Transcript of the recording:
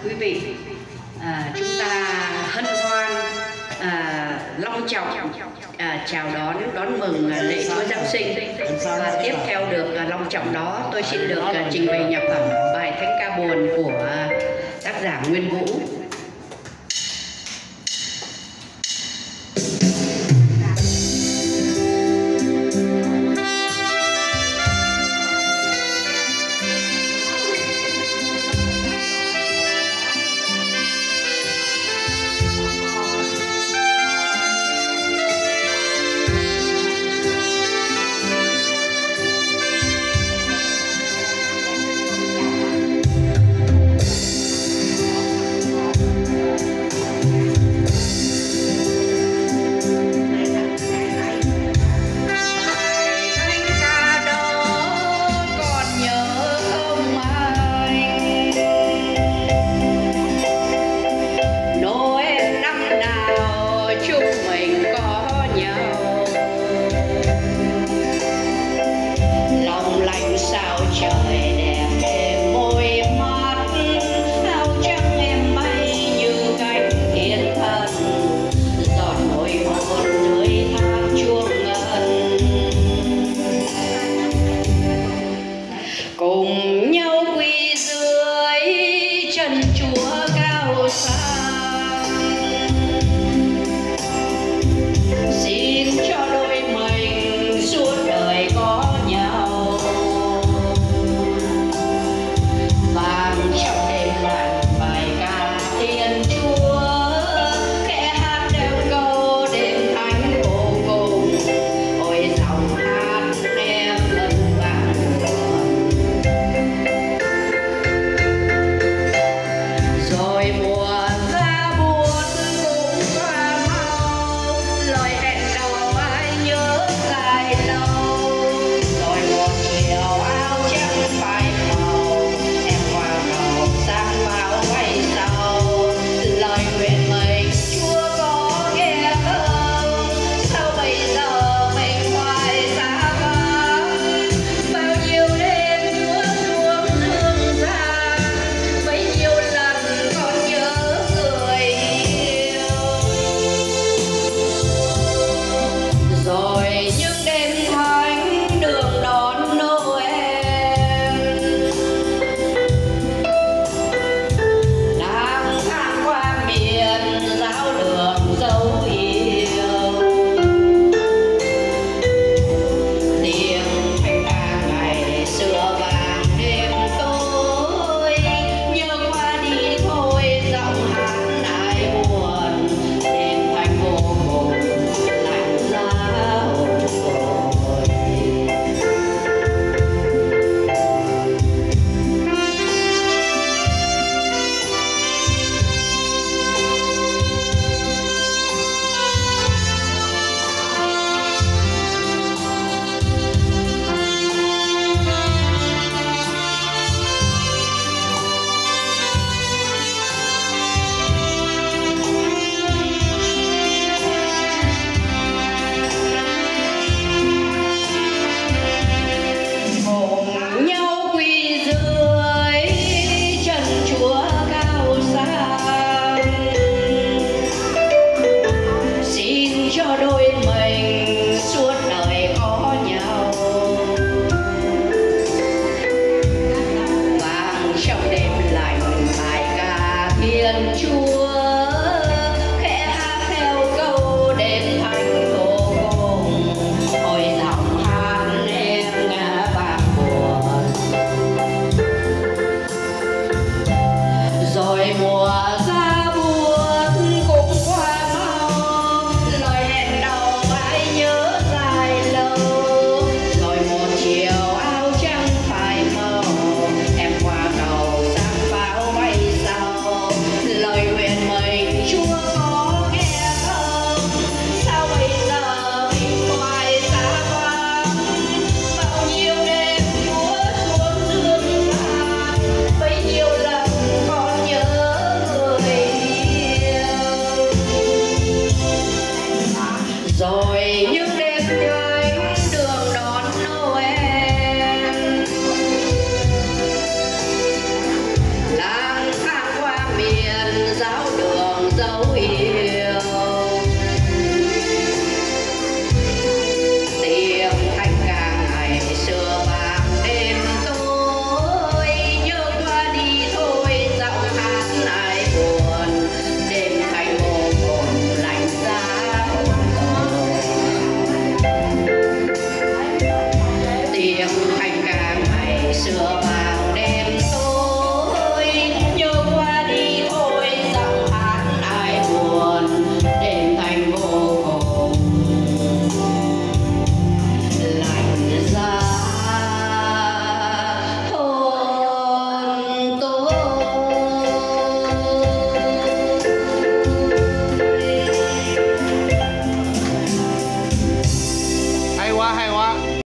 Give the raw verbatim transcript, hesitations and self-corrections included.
quý vị, à, chúng ta hân hoan à, long trọng à, chào đón đón mừng à, lễ Chúa Giáng sinh. Và tiếp theo được à, long trọng đó, tôi xin được à, trình bày nhạc phẩm bài thánh ca buồn của à, tác giả Nguyên Vũ. Cùng nhau quỳ dưới chân Chúa cao sang, xin cho đôi mình suốt đời có nhau. Vang trong đêm lạnh bài ca Thiên Chúa, khẽ hát đều câu đêm thánh vô cùng. Ôi dòng hát em lần vang rồi mùa ra buồn cũng qua mau, lời hẹn đầu ai nhớ dài lâu. Rồi một chiều áo trắng phai màu, em qua cầu sang bao ngày sau. Lời nguyện mình Chúa có nghe không? Sao bây giờ mình hoài xa vắng? Bao nhiêu đêm Chúa xuống dương gian, bấy nhiêu lần con nhớ người yêu. Rồi những đêm thánh đường đón Noel, lang thang qua miền giáo đường dấu yêu. Tiếng thanh ca ngày xưa vang đêm tối, nhớ qua đi thôi giọng hát ai buồn. Đêm thanh vô cùng lạnh giá hồn tôi. Cùng nhau quỳ dưới chân Chúa cao sang, xin cho đôi mình suốt đời có nhau. Vang trong đêm lạnh bài ca Thiên Chúa, khẽ hát theo câu đêm thanh vô cùng. Ôi giọng hát em ngã vang buồn. Rồi mùa ra buồn cũng qua mau, lời hẹn đầu ai nhớ dài lâu. Rồi một chiều áo trắng phai màu, em qua cầu sang pháo bay sau. Lời nguyện mình Chúa có nghe không? Sao bây giờ mình hoài xa vắng? Bao nhiêu đêm Chúa xuống dương gian, bấy nhiêu lần con nhớ xưa